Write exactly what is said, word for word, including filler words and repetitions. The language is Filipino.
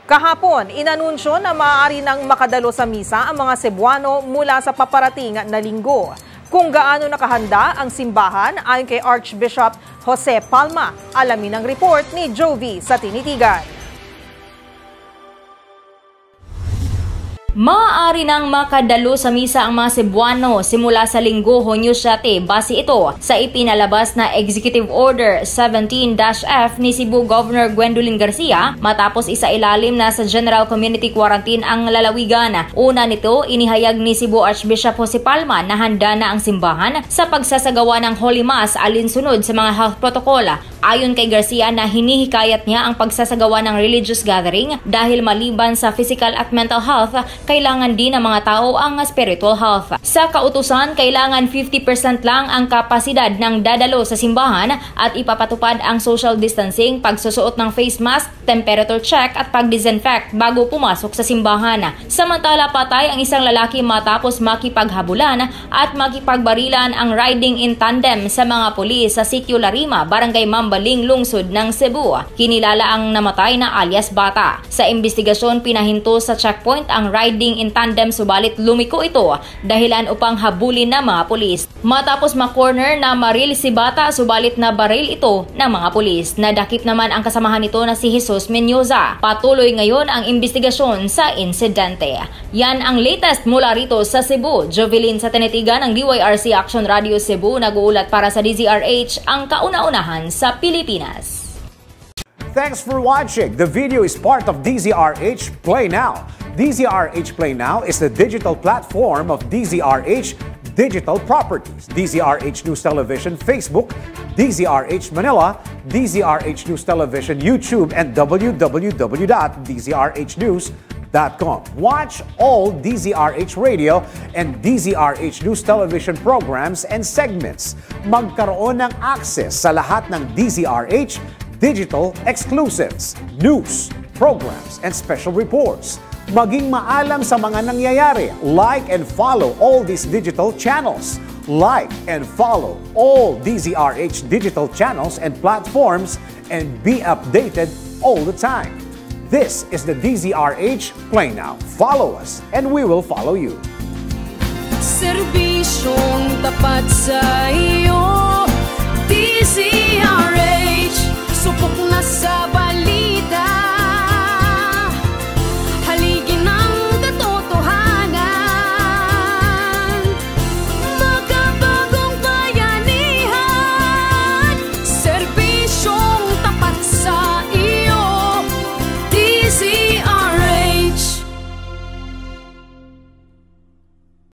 Kahapon, inanunsyo na maaari nang makadalo sa misa ang mga Cebuano mula sa paparating na linggo. Kung gaano nakahanda ang simbahan ayon kay Archbishop Jose Palma, alamin ang report ni Jovi sa Tinitigan. Maaari nang makadalo sa misa ang mga Cebuano simula sa linggo, Hunyo siyam. Base ito sa ipinalabas na Executive Order seventeen F ni Cebu Governor Gwendolyn Garcia matapos isailalim na sa General Community Quarantine ang lalawigan. Una nito, inihayag ni Cebu Archbishop Jose Palma na handa na ang simbahan sa pagsasagawa ng Holy Mass alinsunod sa mga health protocol. Ayon kay Garcia na hinihikayat niya ang pagsasagawa ng religious gathering dahil maliban sa physical at mental health, kailangan din ng mga tao ang spiritual health. Sa kautusan, kailangan fifty percent lang ang kapasidad ng dadalo sa simbahan at ipapatupad ang social distancing, pagsusuot ng face mask, temperature check at pag-disinfect bago pumasok sa simbahan. Samantala, patay ang isang lalaki matapos makipaghabulan at makipagbarilan ang riding in tandem sa mga pulis sa Sitio Larima, Barangay Magbalik, lungsod ng Cebu. Kinilala ang namatay na alias Bata. Sa investigasyon, pinahinto sa checkpoint ang riding in tandem subalit lumiko ito dahilan upang habulin ng mga pulis. Matapos ma-corner na maril si Bata subalit na baril ito ng mga pulis. Nadakip naman ang kasamahan nito na si Jesus Menyoza. Patuloy ngayon ang investigasyon sa insidente. Yan ang latest mula rito sa Cebu. Jovelyn sa Tinitigan ng D Y R C Action Radio Cebu, nag-uulat para sa D Z R H, ang kauna-unahan sa Pilipinas. Thanks for watching. The video is part of D Z R H Play Now. D Z R H Play Now is the digital platform of D Z R H Digital Properties. D Z R H News Television Facebook, D Z R H Manila, D Z R H News Television YouTube, and w w w dot d z r h news dot com. Watch all D Z R H Radio and D Z R H News Television programs and segments. Magkaroon ng access sa lahat ng D Z R H digital exclusives, news, programs, and special reports. Maging maalam sa mga nangyayari. Like and follow all these digital channels. Like and follow all D Z R H digital channels and platforms and be updated all the time. This is the D Z R H Play Now. Follow us and we will follow you. Serbisyong tapat sa iyo.